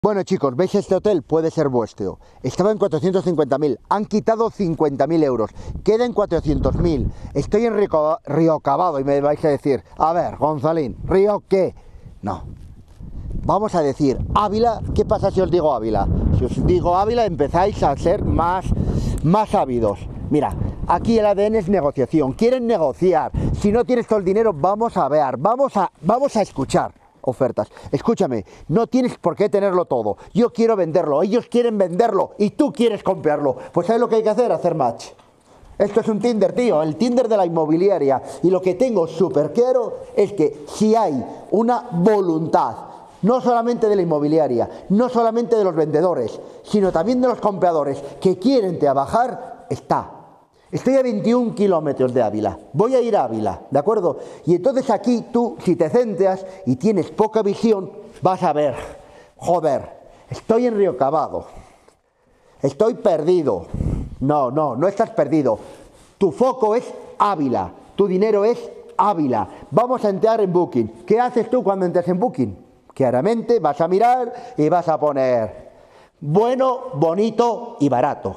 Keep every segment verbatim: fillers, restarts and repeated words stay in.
Bueno chicos, ¿veis este hotel? Puede ser vuestro. Estaba en cuatrocientos cincuenta mil, han quitado cincuenta mil euros, queda en cuatrocientos mil. Estoy en Río, Río Cavado y me vais a decir, a ver, Gonzalín, ¿Río qué? No. Vamos a decir Ávila. ¿Qué pasa si os digo Ávila? Si os digo Ávila empezáis a ser más, más ávidos. Mira, aquí el A D N es negociación, quieren negociar. Si no tienes todo el dinero, vamos a ver, vamos a, vamos a escuchar ofertas. Escúchame, no tienes por qué tenerlo todo. Yo quiero venderlo, ellos quieren venderlo y tú quieres comprarlo. Pues ¿sabes lo que hay que hacer? Hacer match. Esto es un Tinder, tío, el Tinder de la inmobiliaria. Y lo que tengo súper claro es que si hay una voluntad, no solamente de la inmobiliaria, no solamente de los vendedores, sino también de los compradores que quieren trabajar, está. Estoy a veintiún kilómetros de Ávila, voy a ir a Ávila, ¿de acuerdo? Y entonces aquí tú, si te centras y tienes poca visión, vas a ver, joder, estoy en Río Cavado, estoy perdido. No, no, no estás perdido. Tu foco es Ávila, tu dinero es Ávila. Vamos a entrar en Booking. ¿Qué haces tú cuando entras en Booking? Claramente vas a mirar y vas a poner bueno, bonito y barato.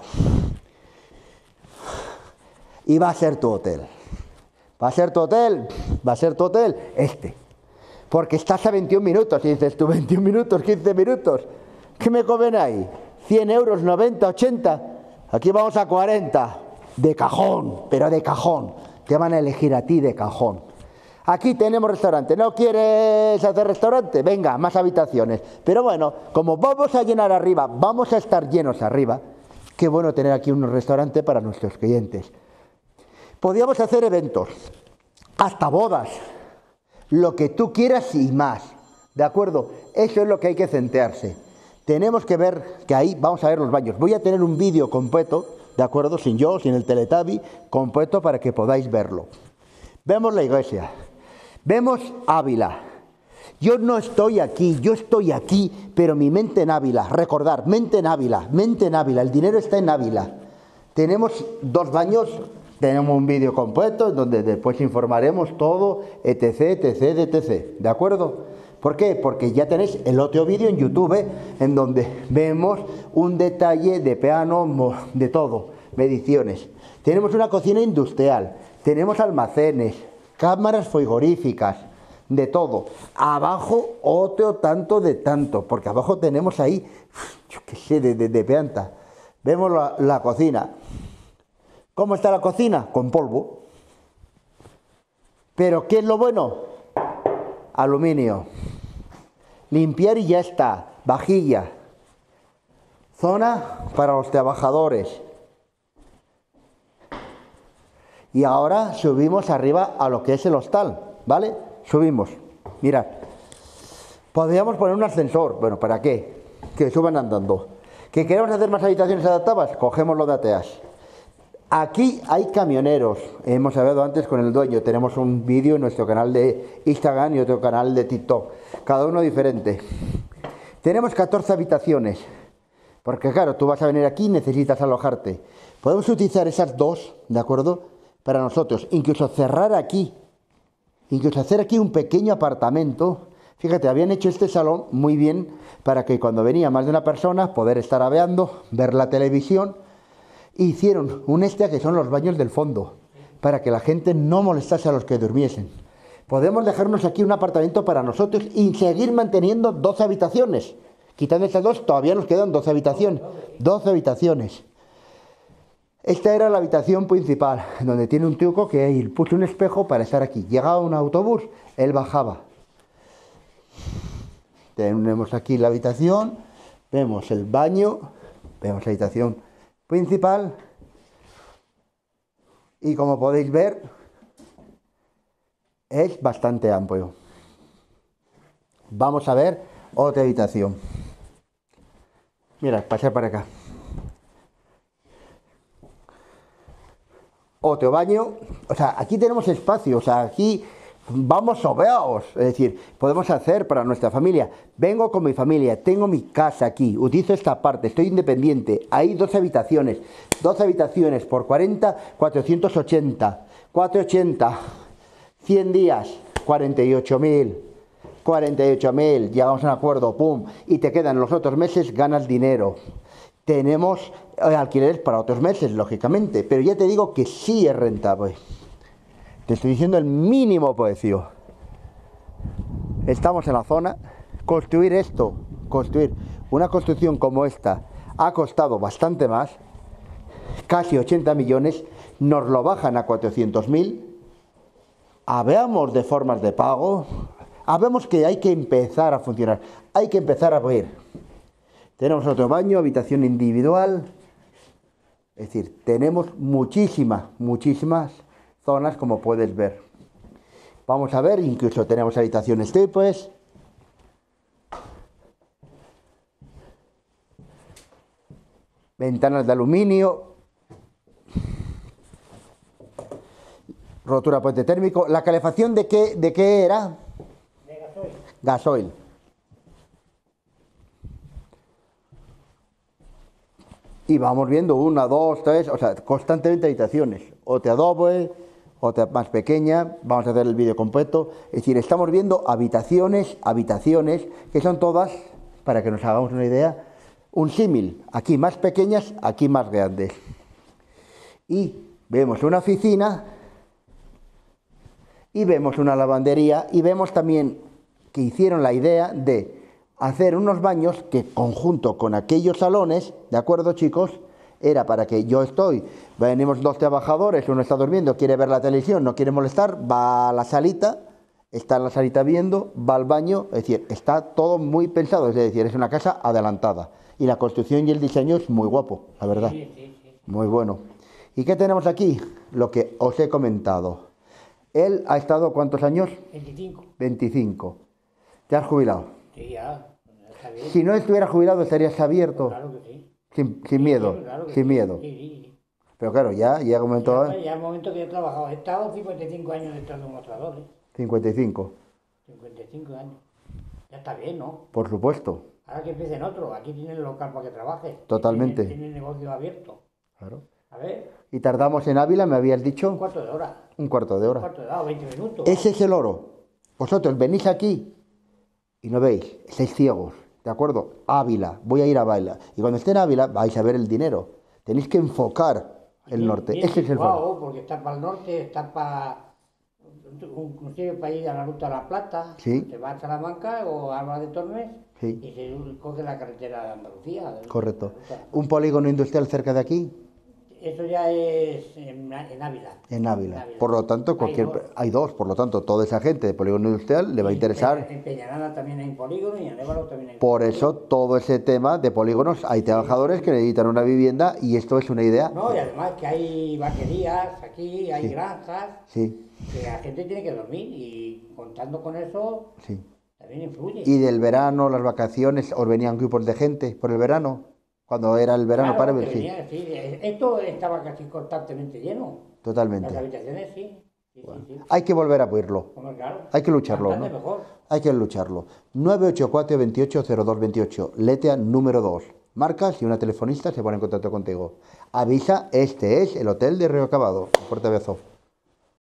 Y va a ser tu hotel. Va a ser tu hotel, va a ser tu hotel este. Porque estás a veintiún minutos y dices tú, veintiún minutos, quince minutos. ¿Qué me comen ahí? cien euros, noventa, ochenta. Aquí vamos a cuarenta. De cajón, pero de cajón. Te van a elegir a ti de cajón. Aquí tenemos restaurante. ¿No quieres hacer restaurante? Venga, más habitaciones. Pero bueno, como vamos a llenar arriba, vamos a estar llenos arriba. Qué bueno tener aquí un restaurante para nuestros clientes. Podríamos hacer eventos, hasta bodas, lo que tú quieras y más, ¿de acuerdo? Eso es lo que hay que centrarse. Tenemos que ver que ahí vamos a ver los baños. Voy a tener un vídeo completo, ¿de acuerdo? Sin yo, sin el Teletubby, completo para que podáis verlo. Vemos la iglesia, vemos Ávila. Yo no estoy aquí, yo estoy aquí, pero mi mente en Ávila. Recordar, mente en Ávila, mente en Ávila, el dinero está en Ávila. Tenemos dos baños. Tenemos un vídeo completo donde después informaremos todo, etc, etc, etc. ¿De acuerdo? ¿Por qué? Porque ya tenéis el otro vídeo en YouTube en donde vemos un detalle de piano, de todo, mediciones. Tenemos una cocina industrial, tenemos almacenes, cámaras frigoríficas, de todo. Abajo otro tanto de tanto, porque abajo tenemos ahí, yo qué sé, de, de, de planta. Vemos la, la cocina. ¿Cómo está la cocina? Con polvo. ¿Pero qué es lo bueno? Aluminio. Limpiar y ya está. Vajilla. Zona para los trabajadores. Y ahora subimos arriba a lo que es el hostal, ¿vale? Subimos. Mirad. Podríamos poner un ascensor. Bueno, ¿para qué? Que suban andando. ¿Que queremos hacer más habitaciones adaptadas? Cogemos lo de Ateas. Aquí hay camioneros, hemos hablado antes con el dueño, tenemos un vídeo en nuestro canal de Instagram y otro canal de TikTok, cada uno diferente. Tenemos catorce habitaciones, porque claro, tú vas a venir aquí y necesitas alojarte. Podemos utilizar esas dos, ¿de acuerdo? Para nosotros, incluso cerrar aquí, incluso hacer aquí un pequeño apartamento. Fíjate, habían hecho este salón muy bien para que cuando venía más de una persona, poder estar abeando, ver la televisión. Hicieron un extra que son los baños del fondo, para que la gente no molestase a los que durmiesen. Podemos dejarnos aquí un apartamento para nosotros y seguir manteniendo doce habitaciones. Quitando estas dos, todavía nos quedan doce habitaciones. doce habitaciones. Esta era la habitación principal, donde tiene un truco que él puso un espejo para estar aquí. Llegaba un autobús, él bajaba. Tenemos aquí la habitación, vemos el baño, vemos la habitación principal y como podéis ver es bastante amplio. Vamos a ver otra habitación. Mira, pasar para acá. Otro baño, o sea, aquí tenemos espacio, o sea, aquí vamos sobeados, es decir, podemos hacer para nuestra familia. Vengo con mi familia, tengo mi casa aquí, utilizo esta parte, estoy independiente. Hay doce habitaciones, doce habitaciones por cuarenta, cuatrocientos ochenta, cuatrocientos ochenta, cien días, cuarenta y ocho mil. cuarenta y ocho mil, llegamos a un acuerdo, pum, y te quedan los otros meses, ganas dinero. Tenemos alquileres para otros meses, lógicamente, pero ya te digo que sí es rentable. Te estoy diciendo el mínimo precio. Estamos en la zona. Construir esto, construir una construcción como esta, ha costado bastante más, casi ochenta millones, nos lo bajan a cuatrocientos mil. Habemos de formas de pago, habemos que hay que empezar a funcionar, hay que empezar a ver. Tenemos otro baño, habitación individual, es decir, tenemos muchísimas, muchísimas zonas como puedes ver. Vamos a ver, incluso tenemos habitaciones triples. Ventanas de aluminio. Rotura puente térmico. ¿La calefacción de qué, de qué era? De gasoil. Gasoil. Y vamos viendo una, dos, tres, o sea, constantemente habitaciones. O te adobe, otra más pequeña, vamos a hacer el vídeo completo. Es decir, estamos viendo habitaciones, habitaciones, que son todas, para que nos hagamos una idea, un símil, aquí más pequeñas, aquí más grandes. Y vemos una oficina, y vemos una lavandería, y vemos también que hicieron la idea de hacer unos baños que, conjunto con aquellos salones, ¿de acuerdo, chicos? Era para que yo estoy, venimos dos trabajadores, uno está durmiendo, quiere ver la televisión, no quiere molestar, va a la salita, está en la salita viendo, va al baño, es decir, está todo muy pensado, es decir, es una casa adelantada. Y la construcción y el diseño es muy guapo, la verdad. Sí, sí, sí. Muy bueno. ¿Y qué tenemos aquí? Lo que os he comentado. Él ha estado, ¿cuántos años? veinticinco. veinticinco. ¿Te has jubilado? Sí, ya. Está bien. Si no estuviera jubilado, estarías abierto. Claro que sí. Sin, sin miedo, Sí, claro que sin sí. miedo. Sí, sí, sí. Pero claro, ya llega un momento... Ya, ya el momento que yo he trabajado. He estado cincuenta y cinco años detrás de un mostrador, ¿eh? cincuenta y cinco, cincuenta y cinco años. Ya está bien, ¿no? por supuesto. Ahora que empiecen otro. Aquí tienen el local para que trabaje. Totalmente. Tienen, tienen negocio abierto. Claro. A ver, Y tardamos en Ávila, me habías un dicho, cuarto de hora. un cuarto de Un hora. cuarto de hora, o veinte minutos. Ese es el oro. Vosotros venís aquí y no veis, estáis ciegos, ¿de acuerdo? Ávila, voy a ir a Ávila. Y cuando esté en Ávila vais a ver el dinero. Tenéis que enfocar el Bien- norte. bien Ese es el situado, faro. porque está para el norte, está para... Inclusive para ir a la ruta de La Plata, Sí. se va a Salamanca o a Alba de Tormes Sí. y se coge la carretera de Andalucía. de- Correcto. de la ruta. ¿Un polígono industrial cerca de aquí? Eso ya es en, en Ávila. En Ávila. Ávila. Por lo tanto, cualquier... Hay dos. hay dos, por lo tanto, toda esa gente de polígono industrial le va a Y interesar. En Peñarana también hay un polígono y en Évalo también hay un Por polígono. eso, todo ese tema de polígonos, hay trabajadores que necesitan una vivienda y esto es una idea. No, y además que hay vaquerías aquí, hay Sí. granjas, Sí, que la gente tiene que dormir y contando con eso sí. también influye. Y del verano, las vacaciones, ¿os venían grupos de gente por el verano? Cuando era el verano Claro, para que ver, sí, venía, sí. Esto estaba casi constantemente lleno. Las totalmente. habitaciones sí. Sí, sí, sí. Hay que volver a abrirlo, Hombre, claro. hay que lucharlo, Bastante ¿no? mejor. Hay que lucharlo. nueve ocho cuatro, veintiocho, cero dos veintiocho, Letea número dos. Marcas y una telefonista se pone en contacto contigo. Avisa, este es el hotel de Río Acabado. Un fuerte beso.